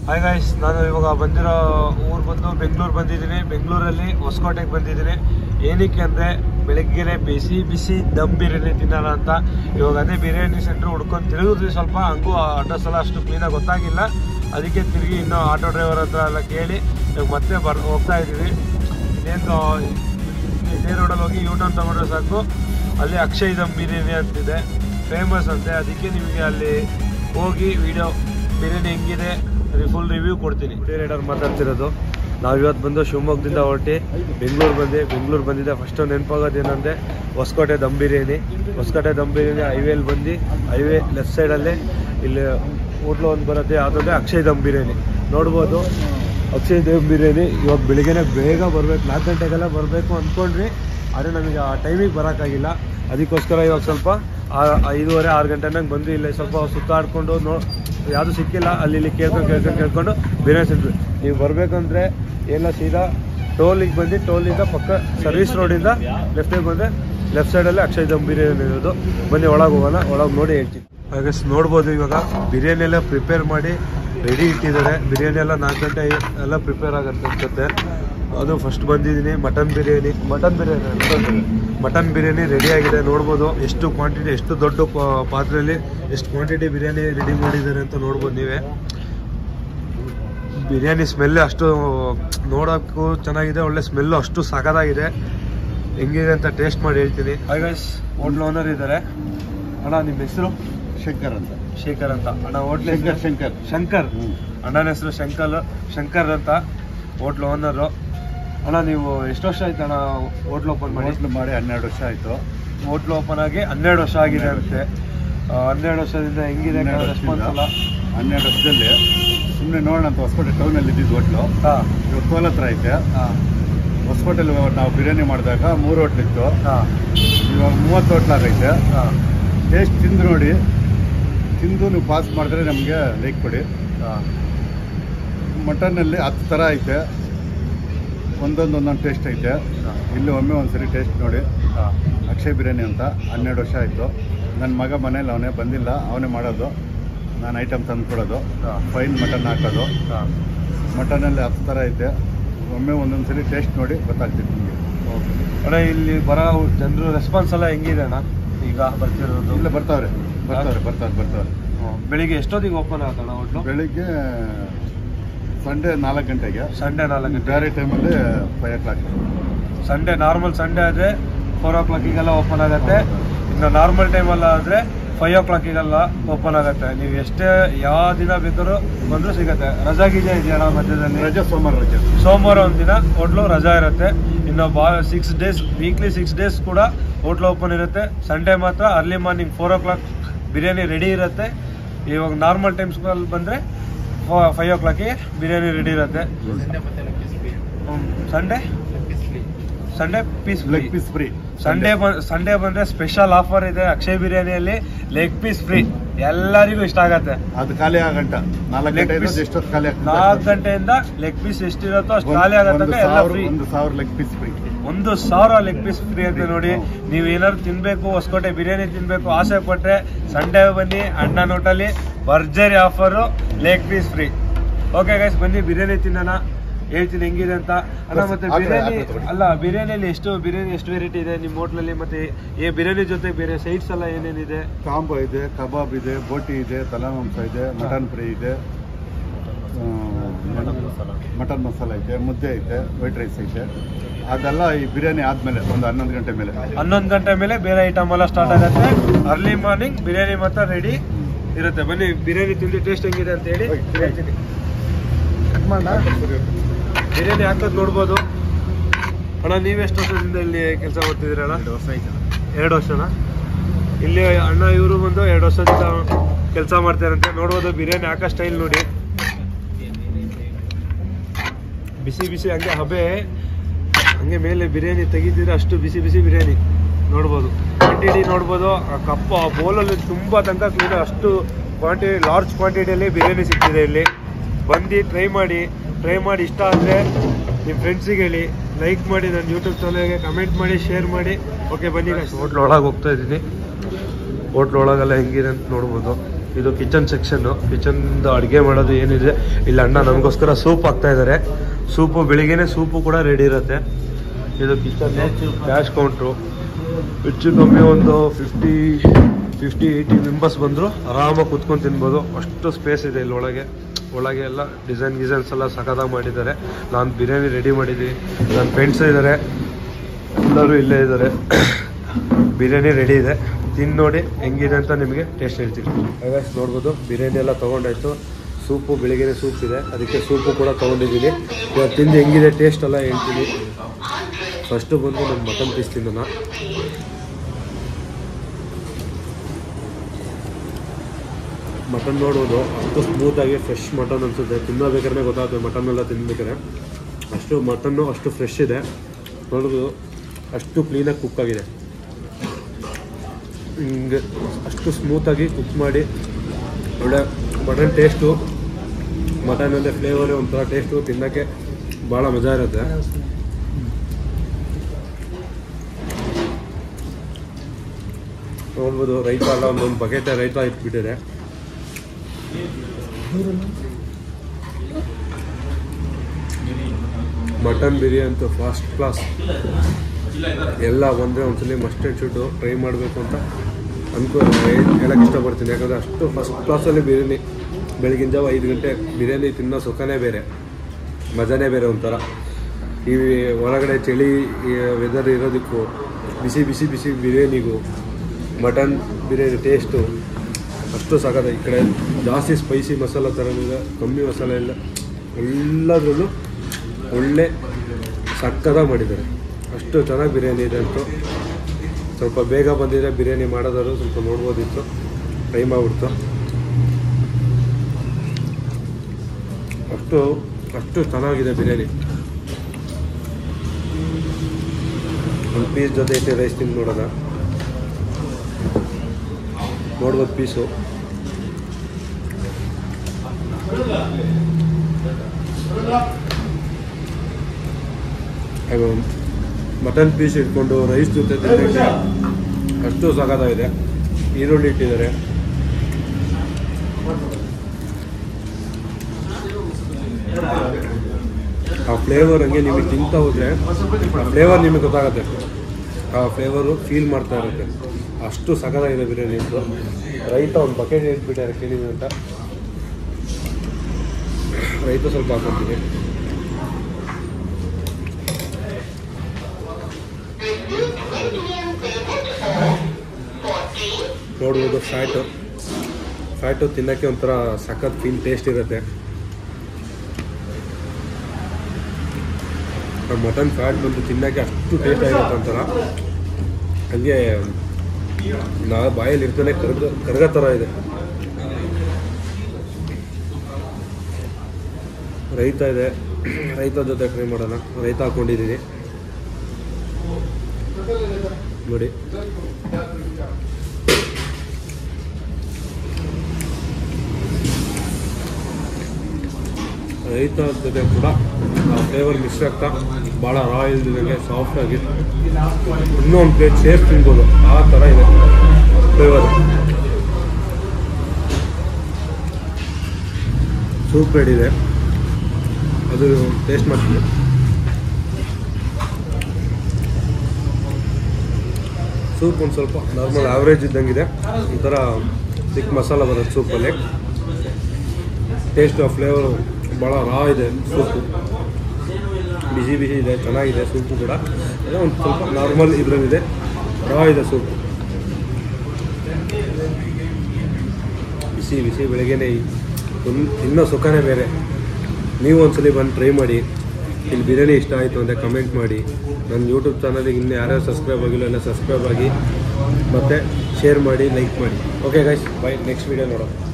Hi guys, ನಾನು ಇವಾಗ ಬಂದಿರೋ ಊರು ಬಂದು ಬೆಂಗಳೂರು ಬಂದಿದ್ದೀನಿ. ಬೆಂಗಳೂರಲ್ಲಿ ಹೊಸಕೋಟೆಗೆ ಬಂದಿದ್ದೀನಿ. ಏನಕ್ಕೆ ಅಂದರೆ ಬೆಳಗ್ಗೆ ಬಿಸಿ ಬಿಸಿ ದಮ್ ಬಿರಿಯಾನಿ ತಿನ್ನೋಣ ಅಂತ. ಇವಾಗ ಅದೇ ಬಿರಿಯಾನಿ ಸೆಂಟ್ರ್ ಹುಡ್ಕೊಂಡು ತಿರುಗಿದ್ವಿ. ಸ್ವಲ್ಪ ಹಂಗೂ ಅಡ್ರೆಸ್ ಎಲ್ಲ ಅಷ್ಟು ಕ್ಲೀನಾಗಿ ಗೊತ್ತಾಗಿಲ್ಲ. ಅದಕ್ಕೆ ತಿರುಗಿ ಇನ್ನೂ ಆಟೋ ಡ್ರೈವರ್ ಹತ್ರ ಎಲ್ಲ ಕೇಳಿ ಇವಾಗ ಮತ್ತೆ ಹೋಗ್ತಾ ಇದ್ದೀವಿ. ಇನ್ನೇನು ಇದೇ ರೋಡಲ್ಲಿ ಹೋಗಿ ಯೂಟರ್ನ್ ತೊಗೊಂಡ್ರೆ ಸಾಕು, ಅಲ್ಲಿ ಅಕ್ಷಯ್ ದಮ್ ಬಿರಿಯಾನಿ ಅಂತಿದೆ, ಫೇಮಸ್ ಅಂತೆ. ಅದಕ್ಕೆ ನಿಮಗೆ ಅಲ್ಲಿ ಹೋಗಿ ವಿಡಿಯೋ ಬಿರಿಯಾನಿ ಹೆಂಗಿದೆ ಫುಲ್ ರಿವ್ಯೂ ಕೊಡ್ತೀನಿ. ಫುಡೀ ರೈಡರ್ ಮಾತಾಡ್ತಿರೋದು. ನಾವು ಇವತ್ತು ಬಂದು ಶಿವಮೊಗ್ಗದಿಂದ ಹೊರಟಿ ಬೆಂಗಳೂರು ಬಂದಿದ್ದೆ. ಫಸ್ಟು ನೆನಪಾಗೋದು ಏನಂದರೆ ಹೊಸಕೋಟೆ ದಮ್ ಬಿರಿಯಾನಿ. ಹೊಸಕೋಟೆ ದಮ್ ಬಿರಿಯಾನಿ ಹೈವೇಲಿ ಬಂದು ಹೈವೇ ಲೆಫ್ಟ್ ಸೈಡಲ್ಲೇ ಇಲ್ಲಿ ಹೋಟ್ಲು ಒಂದು ಬರುತ್ತೆ, ಯಾವುದಂದರೆ ಅಕ್ಷಯ್ ದಮ್ ಬಿರಿಯಾನಿ. ನೋಡ್ಬೋದು ಅಕ್ಷಯ್ ದಮ್ ಬಿರಿಯಾನಿ. ಇವಾಗ ಬೆಳಿಗ್ಗೆನೇ ಬೇಗ ಬರಬೇಕು, 4 ಗಂಟೆಗೆಲ್ಲ ಬರಬೇಕು ಅಂದ್ಕೊಂಡ್ರಿ. ಆದರೆ ನಮಗೆ ಆ ಟೈಮಿಗೆ ಬರೋಕ್ಕಾಗಿಲ್ಲ. ಅದಕ್ಕೋಸ್ಕರ ಇವಾಗ ಸ್ವಲ್ಪ 5:30-6 ಗಂಟೆನಾಗ ಬಂದು ಇಲ್ಲಿ ಸ್ವಲ್ಪ ಸುತ್ತಾಡ್ಕೊಂಡು ಯಾವುದು ಸಿಕ್ಕಿಲ್ಲ, ಅಲ್ಲಿ ಇಲ್ಲಿ ಕೇಳ್ಕೊಂಡು ಬಿರಿಯಾನಿ ಸಿಕ್ತು. ನೀವು ಬರಬೇಕಂದ್ರೆ ಎಲ್ಲ ಸೀದಾ ಟೋಲಿಗೆ ಬಂದು ಟೋಲಿಂದ ಪಕ್ಕ ಸರ್ವಿಸ್ ರೋಡಿಂದ ಲೆಫ್ಟಿಗೆ ಬಂದರೆ ಲೆಫ್ಟ್ ಸೈಡಲ್ಲಿ ಅಕ್ಷಯ್ ದಮ್ ಬಿರಿಯಾನಿ ಇರೋದು. ಬನ್ನಿ ಒಳಗೆ ಹೋಗೋಣ, ಒಳಗೆ ನೋಡಿ ಹೇಳ್ತೀನಿ. ಹಾಗೆ ನೋಡ್ಬೋದು ಇವಾಗ ಬಿರಿಯಾನಿ ಎಲ್ಲ ಪ್ರಿಪೇರ್ ಮಾಡಿ ರೆಡಿ ಇಟ್ಟಿದ್ದಾರೆ. ಬಿರಿಯಾನಿ ಎಲ್ಲ 4 ಗಂಟೆ ಎಲ್ಲ ಪ್ರಿಪೇರ್ ಆಗುತ್ತೆ ಅನ್ಸುತ್ತೆ. ಅದು ಫಸ್ಟ್ ಬಂದಿದ್ದೀನಿ ಮಟನ್ ಬಿರಿಯಾನಿ ರೆಡಿಯಾಗಿದೆ. ನೋಡ್ಬೋದು ಎಷ್ಟು ಕ್ವಾಂಟಿಟಿ, ಎಷ್ಟು ದೊಡ್ಡ ಪಾತ್ರೆಯಲ್ಲಿ ಎಷ್ಟು ಕ್ವಾಂಟಿಟಿ ಬಿರಿಯಾನಿ ರೆಡಿ ಮಾಡಿದ್ದಾರೆ ಅಂತ ನೋಡ್ಬೋದು ನೀವೇ. ಬಿರಿಯಾನಿ ಸ್ಮೆಲ್ ಅಷ್ಟು ನೋಡೋಕ್ಕೂ ಚೆನ್ನಾಗಿದೆ, ಒಳ್ಳೆ ಸ್ಮೆಲ್ಲು ಅಷ್ಟು ಸಖತ್ತಾಗಿದೆ. ಹೆಂಗಿದೆ ಅಂತ ಟೇಸ್ಟ್ ಮಾಡಿ ಹೇಳ್ತೀನಿ. ಹಾಯ್ ಗೈಸ್, ಹೋಟ್ಲ್ ಓನರ್ ಇದ್ದಾರೆ. ಅಣ್ಣ ನಿಮ್ಮ ಹೆಸರು? ಶೇಖರ್ ಅಂತ ಅಣ್ಣ. ಹೋಟ್ಲ್ ಶಂಕರ್ ಅಣ್ಣನ ಹೆಸರು ಶಂಕರ್ ಅಂತ, ಹೋಟ್ಲ್ ಓನರು. ಅಣ್ಣ ನೀವು ಎಷ್ಟು ವರ್ಷ ಆಯ್ತು ಅಣ್ಣ ಹೋಟ್ಲ್ ಓಪನ್ ಮಾಡಿ? 12 ವರ್ಷ ಆಯಿತು. ಹೋಟ್ಲ್ ಓಪನ್ ಆಗಿ 12 ವರ್ಷ ಆಗಿದೆ ಅಂತೆ. 12 ವರ್ಷದಿಂದ ಹೆಂಗಿದೆ ರೆಸ್ಪಾನ್ಸ್ ಎಲ್ಲ? 12 ವರ್ಷದಲ್ಲಿ ಸುಮ್ಮನೆ ನೋಡೋಣ ಅಂತ ಹೊಸಕೋಟೆ ಟೌನಲ್ಲಿ ಇದ್ದಿದ್ದು ಹೋಟ್ಲು. ಇವಾಗ ಕೋಲ್ ಹತ್ರ ಐತೆ. ಹೊಸಕೋಟೆಲ್ಲಿ ನಾವು ಬಿರಿಯಾನಿ ಮಾಡಿದಾಗ 3 ಹೋಟ್ಲ್ ಇತ್ತು. ಇವಾಗ 30 ಹೋಟ್ಲಾಗೈತೆ. ಟೇಸ್ಟ್ ತಿಂದು ನೋಡಿ, ತಿಂದು ನೀವು ಪಾಸ್ ಮಾಡಿದ್ರೆ ನಮಗೆ ಲೈಕ್ ಕೊಡಿ. ಮಟನ್ನಲ್ಲಿ 10 ಥರ ಐತೆ, ಒಂದೊಂದು ಟೇಸ್ಟ್ ಐತೆ. ಇಲ್ಲಿ ಒಮ್ಮೆ ಒಂದ್ಸರಿ ಟೇಸ್ಟ್ ನೋಡಿ. ಅಕ್ಷಯ್ ಬಿರಿಯಾನಿ ಅಂತ 12 ವರ್ಷ ಆಯಿತು. ನನ್ನ ಮಗ ಮನೇಲಿ ಅವನೇ ಬಂದಿಲ್ಲ, ಅವನೇ ಮಾಡೋದು. ನಾನು ಐಟಮ್ ತಂದು ಕೊಡೋದು, ಫೈನ್ ಮಟನ್ ಹಾಕೋದು. ಮಟನಲ್ಲಿ 10 ಥರ ಐತೆ. ಒಮ್ಮೆ ಒಂದೊಂದ್ಸರಿ ಟೇಸ್ಟ್ ನೋಡಿ ಗೊತ್ತಾಗ್ತಿತ್ತು ನಿಮಗೆ. ಅಣ್ಣ ಇಲ್ಲಿ ಬರೋ ಜನರು ರೆಸ್ಪಾನ್ಸ್ ಎಲ್ಲ ಹೆಂಗಿದೆ ಅಣ್ಣ ಈಗ ಬರ್ತಿರೋದು? ಇಲ್ಲ ಬರ್ತಾವ್ರೆ. ಬೆಳಿಗ್ಗೆ ಎಷ್ಟೊತ್ತಿಗೆ ಓಪನ್ ಆಗೋಣ ಹೋಟ್ಲು? ಬೆಳಿಗ್ಗೆ ಸಂಡೇ 4 ಗಂಟೆಗೆ. ಬೇರೆ ಟೈಮಲ್ಲಿ 5 o'clock. ಸಂಡೇ ನಾರ್ಮಲ್ ಸಂಡೇ ಆದರೆ 4 o'clockಗೆಲ್ಲ ಓಪನ್ ಆಗುತ್ತೆ. ಇನ್ನು ನಾರ್ಮಲ್ ಟೈಮಲ್ಲ ಆದರೆ 5 o'clockಗೆಲ್ಲ ಓಪನ್ ಆಗುತ್ತೆ. ನೀವು ಎಷ್ಟೇ ಯಾವ ದಿನ ಬೇಕಾದ್ರೂ ಬಂದರೂ ಸಿಗುತ್ತೆ. ರಜಾ ಗೀಜಾ ಇದೆಯಣ್ಣ ಮಧ್ಯದಲ್ಲಿ? ರಜೆ ಸೋಮವಾರ ಒಂದಿನ ಹೋಟ್ಲು ರಜಾ ಇರುತ್ತೆ. ಇನ್ನು 6 ಡೇಸ್ ವೀಕ್ಲಿ 6 ಡೇಸ್ ಕೂಡ ಹೋಟ್ಲು ಓಪನ್ ಇರುತ್ತೆ. ಸಂಡೇ ಮಾತ್ರ early morning 4 o'clock biryani ready ಇರುತ್ತೆ. ಇವಾಗ ನಾರ್ಮಲ್ ಟೈಮ್ಸ್ಗಳಲ್ಲಿ ಬಂದರೆ 5 o'clockಗೆ ಬಿರಿಯಾನಿ ರೆಡಿ ಇರುತ್ತೆ. Sunday leg piece free. Sunday ಬಂದರೆ ಸ್ಪೆಷಲ್ ಆಫರ್ ಇದೆ ಅಕ್ಷಯ್ ಬಿರಿಯಾನಿಯಲ್ಲಿ. ಲೆಗ್ ಪೀಸ್ ಫ್ರೀ, ಎಲ್ಲರಿಗೂ ಇಷ್ಟ ಆಗತ್ತೆ. ಅದು ಖಾಲಿ ಆಗಂಟ 4 ಗಂಟೆಯಿಂದ ಲೆಗ್ ಪೀಸ್ ಎಷ್ಟಿರುತ್ತೋ ಅಷ್ಟು ಖಾಲಿ ಆಗತ್ತೆ. ಎಲ್ಲ free. 1,000 leg piece free. 1,000 leg piece free ಅಂತ ನೋಡಿ. ನೀವು ಏನಾದ್ರು ತಿನ್ಬೇಕು, ಹೊಸಕೋಟೆ ಬಿರಿಯಾನಿ ತಿನ್ಬೇಕು ಆಸೆ ಪಟ್ರೆ ಸಂಡೇ ಬನ್ನಿ. ಅಣ್ಣನ ಹೋಟೆಲಿ ಭರ್ಜರಿ offer, leg piece free. Okay guys, ಬನ್ನಿ ಬಿರಿಯಾನಿ ತಿನ್ನೋಣ. ಹೇಳ್ತೀನಿ ಹೆಂಗಿದೆ ಅಂತ. ಅಣ್ಣ ಮತ್ತೆ ಬಿರಿಯಾನಿಯಲ್ಲಿ ಎಷ್ಟು ವೆರೈಟಿ ಇದೆ ನಿಮ್ಮ ಹೋಟ್ಲಲ್ಲಿ? ಮತ್ತೆ ಬಿರಿಯಾನಿ ಜೊತೆ ಬೇರೆ ಸೈಡ್ಸ್ ಎಲ್ಲ ಏನೇನಿದೆ? ಕಾಂಬೋ ಇದೆ, ಕಬಾಬ್ ಇದೆ, ಬೋಟಿ ಇದೆ, ತಲಾ ಮಾಂಸ ಇದೆ, ಮಟನ್ ಫ್ರೈ ಇದೆ, ಮಟನ್ ಮಸಾಲ ಐತೆ, ಮುದ್ದೆ ಐತೆ, ವೈಟ್ ರೈಸ್ ಐತೆ. ಅದೆಲ್ಲ ಈ ಬಿರಿಯಾನಿ ಆದ್ಮೇಲೆ ಒಂದು 11 ಗಂಟೆ ಮೇಲೆ ಬೇರೆ ಐಟಮ್ ಎಲ್ಲ ಸ್ಟಾರ್ಟ್ ಆಗುತ್ತೆ. ಅರ್ಲಿ ಮಾರ್ನಿಂಗ್ ಬಿರಿಯಾನಿ ಮಾತ್ರ ರೆಡಿ ಇರುತ್ತೆ. ಬನ್ನಿ ಬಿರಿಯಾನಿ ತಿಂದು ಟೇಸ್ಟ್ ಹೆಂಗಿದೆ ಅಂತ ಹೇಳಿ ಹೇಳ್ತೀನಿ. ಬಿರಿಯಾನಿ ಹಾಕೋದು ನೋಡ್ಬೋದು. ಅಣ್ಣ ನೀವೆಷ್ಟು ವರ್ಷದಿಂದ ಇಲ್ಲಿ ಕೆಲಸ ಮಾಡ್ತಿದ್ದೀರಣ್ಣ? 2 ವರ್ಷ ಆಯ್ತು. 2 ವರ್ಷನಾ? ಇಲ್ಲಿ ಅಣ್ಣ ಇವರು ಬಂದು 2 ವರ್ಷದಿಂದ ಕೆಲಸ ಮಾಡ್ತಾರಂತೆ. ನೋಡ್ಬೋದು ಬಿರಿಯಾನಿ ಹಾಕೋ ಸ್ಟೈಲ್ ನೋಡಿ. ಬಿಸಿ ಹಂಗೆ ಹಬೆ ಹಂಗೆ ಮೇಲೆ ಬಿರಿಯಾನಿ ತೆಗಿತಿದ್ರೆ ಅಷ್ಟು ಬಿಸಿ ಬಿರಿಯಾನಿ ನೋಡ್ಬೋದು. ಕ್ವಾಂಟಿಟಿ ನೋಡ್ಬೋದು. ಕಪ್ಪು ಆ ಬೌಲಲ್ಲಿ ತುಂಬ ತನಕ ಕ್ಲೀನ್, ಅಷ್ಟು ಕ್ವಾಂಟಿಟಿ, ಲಾರ್ಜ್ ಕ್ವಾಂಟಿಟಿಯಲ್ಲಿ ಬಿರಿಯಾನಿ ಸಿಗ್ತಿದೆ ಇಲ್ಲಿ. ಬಂದು ಟ್ರೈ ಮಾಡಿ ಇಷ್ಟ ಆದರೆ ನಿಮ್ಮ ಫ್ರೆಂಡ್ಸಿಗೆ ಹೇಳಿ, ಲೈಕ್ ಮಾಡಿ, ನನ್ನ ಯೂಟ್ಯೂಬ್ ಚಾನಲ್ಗೆ ಕಮೆಂಟ್ ಮಾಡಿ, ಶೇರ್ ಮಾಡಿ. ಓಕೆ ಬನ್ನಿ. ಹೋಟ್ಲ್ ಒಳಗೆ ಹೋಗ್ತಾ ಇದ್ದೀನಿ. ಹೋಟ್ಲ್ ಒಳಗೆಲ್ಲ ಹೆಂಗಿದೆ ಅಂತ ನೋಡ್ಬೋದು. ಇದು ಕಿಚನ್ ಸೆಕ್ಷನ್ನು. ಕಿಚನ್ದು ಅಡುಗೆ ಮಾಡೋದು ಏನಿದೆ, ಇಲ್ಲಿ ಅಣ್ಣ ನಮಗೋಸ್ಕರ ಸೂಪ್ ಹಾಕ್ತಾ ಇದ್ದಾರೆ. ಸೂಪು ಬೆಳಿಗ್ಗೆನೆ ಸೂಪು ಕೂಡ ರೆಡಿ ಇರುತ್ತೆ. ಇದು ಕಿಚನ್, ಕ್ಯಾಶ್ ಕೌಂಟ್ರು. ಹೆಚ್ಚು ಕಮ್ಮಿ ಒಂದು 50-80 ಮೆಂಬರ್ಸ್ ಬಂದರು ಆರಾಮಾಗಿ ಕೂತ್ಕೊಂಡು ತಿನ್ಬೋದು, ಅಷ್ಟು ಸ್ಪೇಸ್ ಇದೆ ಇಲ್ಲಿ ಒಳಗೆ. ಒಳಗೆ ಎಲ್ಲ ಡಿಸೈನ್ಸ್ ಎಲ್ಲ ಸಖತ್ತಾಗಿ ಮಾಡಿದ್ದಾರೆ. ನಾನು ಬಿರಿಯಾನಿ ರೆಡಿ ಮಾಡಿದ್ದೀನಿ, ನನ್ನ ಫ್ರೆಂಡ್ಸ್ ಇದ್ದಾರೆ, ಎಲ್ಲರೂ ಇಲ್ಲೇ ಇದ್ದಾರೆ. ಬಿರಿಯಾನಿ ರೆಡಿ ಇದೆ, ತಿಂದು ನೋಡಿ ಹೆಂಗಿದೆ ಅಂತ ನಿಮಗೆ ಟೇಸ್ಟ್ ಹೇಳ್ತೀನಿ. ಹಾಗಾಗಿ ನೋಡ್ಬೋದು ಬಿರಿಯಾನಿ ಎಲ್ಲ ತೊಗೊಂಡಾಯ್ತು. ಸೂಪು ಬೆಳಿಗ್ಗೆ ಸೂಪ್ ಇದೆ, ಅದಕ್ಕೆ ಸೂಪು ಕೂಡ ತೊಗೊಂಡಿದ್ದೀನಿ. ಇವಾಗ ತಿಂದು ಹೆಂಗಿದೆ ಟೇಸ್ಟ್ ಎಲ್ಲ ಹೇಳ್ತೀನಿ. ಫಸ್ಟು ಬಂದು ನಾನು ಮಟನ್ ಪೀಸ್ ತಿನ್ನೋಣ. ಮಟನ್ ನೋಡ್ಬೋದು ಅಷ್ಟು ಸ್ಮೂತಾಗಿ ಫ್ರೆಶ್ ಮಟನ್ ಅನಿಸುತ್ತೆ. ತಿನ್ನಬೇಕಾದ್ರೆ ಗೊತ್ತಾಗುತ್ತೆ ಮಟನ್ ಎಲ್ಲ ತಿನ್ಬೇಕಾದ್ರೆ. ಅಷ್ಟು ಮಟನ್ನು ಅಷ್ಟು ಫ್ರೆಶ್ ಇದೆ, ನೋಡ್ಬೋದು ಅಷ್ಟು ಕ್ಲೀನಾಗಿ ಕುಕ್ ಆಗಿದೆ. ಹಿಂಗೆ ಅಷ್ಟು ಸ್ಮೂತಾಗಿ ಕುಕ್ ಮಾಡಿ ಒಳ್ಳೆ ಮಟನ್ ಟೇಸ್ಟು, ಮಟನ್ ಅಂದರೆ ಫ್ಲೇವರು ಒಂಥರ ಟೇಸ್ಟು, ತಿನ್ನೋಕ್ಕೆ ಭಾಳ ಮಜಾ ಇರುತ್ತೆ. ನೋಡ್ಬೋದು ರೈತ ಎಲ್ಲ ಒಂದೊಂದು ಬಕೆಟ್ ರೈತ ಇಟ್ಬಿಟ್ಟಿದೆ. ಮಟನ್ ಬಿರಿಯಾನಿ ಅಂತೂ ಫಸ್ಟ್ ಕ್ಲಾಸ್. ಎಲ್ಲ ಬಂದರೆ ಒಂದ್ಸಲಿ ಮಸ್ಟ್ ಆ್ಯಂಡ್ ಶುಡ್ ಟ್ರೈ ಮಾಡಬೇಕು ಅಂತ ಹೇಳಕ್ಕೆ ಇಷ್ಟಪಡ್ತೀನಿ. ಯಾಕಂದರೆ ಅಷ್ಟು ಫಸ್ಟ್ ಕ್ಲಾಸಲ್ಲಿ ಬಿರಿಯಾನಿ. ಬೆಳಗಿನ ಜಾವ 5 ಗಂಟೆ ಬಿರಿಯಾನಿ ತಿನ್ನೋ ಸುಖನೇ ಬೇರೆ, ಮಜಾನೇ ಬೇರೆ ಒಂಥರ. ಈ ಹೊರಗಡೆ ಚಳಿ ವೆದರ್ ಇರೋದಕ್ಕೂ ಬಿಸಿ ಬಿಸಿ ಬಿಸಿ ಬಿರಿಯಾನಿಗೂ ಮಟನ್ ಬಿರಿಯಾನಿ ಟೇಸ್ಟು ಅಷ್ಟು ಸಾಕಾದ. ಈ ಕಡೆ ಜಾಸ್ತಿ ಸ್ಪೈಸಿ ಮಸಾಲ ಥರ ಇಲ್ಲ, ಕಮ್ಮಿ ಮಸಾಲೆ ಇಲ್ಲ, ಎಲ್ಲದರಲ್ಲೂ ಒಳ್ಳೆ ಸಕ್ಕತ್ತಾಗಿ ಮಾಡಿದ್ದಾರೆ. ಅಷ್ಟು ಚೆನ್ನಾಗಿ ಬಿರಿಯಾನಿ ಇದೆ ಅಂತೂ. ಸ್ವಲ್ಪ ಬೇಗ ಬಂದಿದೆ ಬಿರಿಯಾನಿ ಮಾಡೋದಾದ್ರು ಸ್ವಲ್ಪ ನೋಡ್ಬೋದಿತ್ತು, ಟೈಮ್ ಆಗ್ಬಿಡ್ತು. ಅಷ್ಟು ಚೆನ್ನಾಗಿದೆ ಬಿರಿಯಾನಿ. ಒಂದು ಪೀಸ್ ಜೊತೆ ಐತೆ ರೈಸ್ ತಿಂದು ನೋಡೋಣ. ನೋಡ್ಬೋದು ಪೀಸು ಮಟನ್ ಪೀಸ್ ಇಟ್ಕೊಂಡು ರೈಸ್ ಜೊತೆ ತಿನ್ನೋಕ್ಕೆ ಅಷ್ಟು ಸಖತ್ತಾಗಿದೆ. ಈರುಳ್ಳಿ ಇಟ್ಟಿದ್ದಾರೆ, ಆ ಫ್ಲೇವರ್ ಹಂಗೆ ನಿಮಗೆ ತಿಂತಾ ಹೋದರೆ ಆ ಫ್ಲೇವರ್ ನಿಮಗೆ ಗೊತ್ತಾಗುತ್ತೆ. ಆ ಫ್ಲೇವರು ಫೀಲ್ ಮಾಡ್ತಾ ಇರುತ್ತೆ. ಅಷ್ಟು ಸಖತ್ತಾಗಿದೆ ಬಿರಿಯಾನಿ ಇತ್ತು. ರೈತ ಒಂದು ಬಕೆಟ್ ಇಟ್ಬಿಟ್ಟಾರೆ ಕೇಳಿದ್ವಿ ಅಂತ. ರೈತ ಸ್ವಲ್ಪ ಹಾಕೊತೀನಿ. ನೋಡ್ಬೋದು ಫ್ಯಾಟು ತಿನ್ನೋಕ್ಕೆ ಒಂಥರ ಸಖತ್ ಫೀಲ್ ಟೇಸ್ಟ್ ಇರುತ್ತೆ. ಮಟನ್ ಫ್ಯಾಟ್ ಬಂದು ತಿನ್ನೋಕ್ಕೆ ಅಷ್ಟು ಟೇಸ್ಟ್ ಆಗಿರುತ್ತೆ ಒಂಥರ. ಹಂಗೆ ನಾವು ಬಾಯಲ್ಲಿ ಇರ್ತಾನೆ ಕರ್ಗ ಥರ ಇದೆ. ರೈತ ಇದೆ, ರೈತ ಜೊತೆ ಟ್ರೈ ಮಾಡೋಣ. ರೈತ ಹಾಕ್ಕೊಂಡಿದ್ದೀನಿ ನೋಡಿ. ರೈತ ಜೊತೆ ಕೂಡ ಫ್ಲೇವರ್ ಮಿಕ್ಸ್ ಆಗ್ತಾ ಭಾಳ ರಾ ಇಲ್ದಿದಂಗೆ ಸಾಫ್ಟಾಗಿ ಇನ್ನೊಂದು ಪ್ಲೇಟ್ ಸೇಫ್ ತಿನ್ಬೋದು, ಆ ಥರ ಇದೆ ಫ್ಲೇವರ್. ಸೂಪ್ ರೆಡಿ ಇದೆ, ಅದು ಟೇಸ್ಟ್ ಮಾಡ್ತೀನಿ. ಸೂಪ್ ಒಂದು ಸ್ವಲ್ಪ ನಾರ್ಮಲ್ ಆವ್ರೇಜ್ ಇದ್ದಂಗಿದೆ. ಒಂಥರ ಚಿಕ್ಕ ಮಸಾಲ ಬರುತ್ತೆ ಸೂಪಲ್ಲಿ. ಟೇಸ್ಟ್ ಫ್ಲೇವರು ಭಾಳ ರಾ ಇದೆ. ಸೂಪು ಬಿಸಿ ಬಿಸಿ ಇದೆ, ಚೆನ್ನಾಗಿದೆ ಸೂಪು ಕೂಡ. ಎಲ್ಲ ಒಂದು ಸ್ವಲ್ಪ ನಾರ್ಮಲ್ ಇದರಲ್ಲಿದೆ, ರಾ ಇದೆ ಸೂಪು. ಬಿಸಿ ಬಿಸಿ ಬೆಳಗ್ಗೆನೇ ಇನ್ನೂ ಸುಖನೇ ಬೇರೆ. ನೀವು ಒಂದ್ಸಲಿ ಬಂದು ಟ್ರೈ ಮಾಡಿ. ಇಲ್ಲಿ ಬಿರಿಯಾನಿ ಇಷ್ಟ ಆಯಿತು ಅಂದರೆ ಕಮೆಂಟ್ ಮಾಡಿ. ನನ್ನ ಯೂಟ್ಯೂಬ್ ಚಾನಲಿಗೆ ಇನ್ನೂ ಯಾರ್ಯಾರು ಸಬ್ಸ್ಕ್ರೈಬ್ ಆಗಿಲ್ಲ ಎಲ್ಲ ಸಬ್ಸ್ಕ್ರೈಬ್ ಆಗಿ, ಮತ್ತು ಶೇರ್ ಮಾಡಿ, ಲೈಕ್ ಮಾಡಿ. Okay guys, bye. Next video ನೋಡೋಣ.